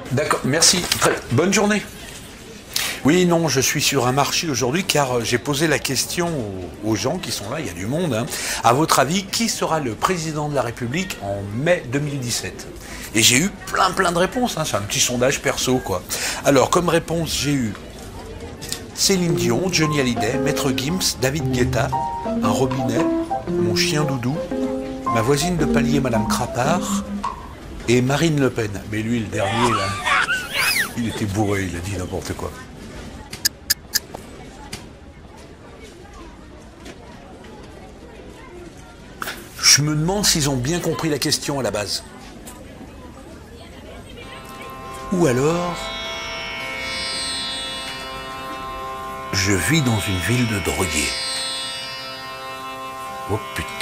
D'accord, merci. Bonne journée. Oui, non, je suis sur un marché aujourd'hui car j'ai posé la question aux gens qui sont là, il y a du monde. Hein. À votre avis, qui sera le président de la République en mai 2017? Et j'ai eu plein de réponses, hein. C'est un petit sondage perso, quoi. Alors, comme réponse, j'ai eu Céline Dion, Johnny Hallyday, Maître Gims, David Guetta, un robinet, mon chien Doudou, ma voisine de palier, Madame Crapard, et Marine Le Pen. Mais lui, le dernier, là, il était bourré, il a dit n'importe quoi. Je me demande s'ils ont bien compris la question à la base. Ou alors, je vis dans une ville de drogués. Oh putain.